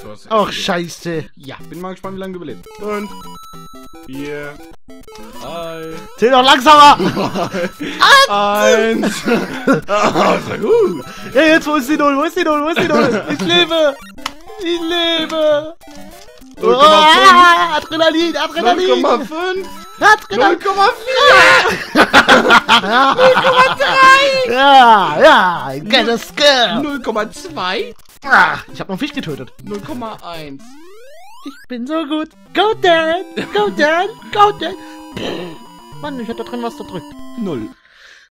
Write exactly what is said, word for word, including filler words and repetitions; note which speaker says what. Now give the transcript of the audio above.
Speaker 1: du hast
Speaker 2: Ach, scheiße.
Speaker 1: Ja, bin mal gespannt, wie lange du überlebst. Fünf, vier, drei,
Speaker 2: Zähl doch langsamer.
Speaker 1: eins. Ah, ist ja gut.
Speaker 2: Ja, jetzt, wo ist die Null? Wo ist die Null? Wo ist die Null? Ich lebe. Ich lebe.
Speaker 1: null Komma fünf.
Speaker 2: Ah, Adrenalin, Adrenalin.
Speaker 1: null Komma fünf.
Speaker 2: Adrenalin.
Speaker 1: null Komma vier. null Komma drei.
Speaker 2: Ja, ja, ein geiles Skill.
Speaker 1: null Komma zwei.
Speaker 2: Ah, ich hab noch einen Fisch getötet.
Speaker 1: null Komma eins.
Speaker 2: Ich bin so gut. Go Dan, go Dan, go Dan. Mann, ich hab da drin was verdrückt.
Speaker 1: null.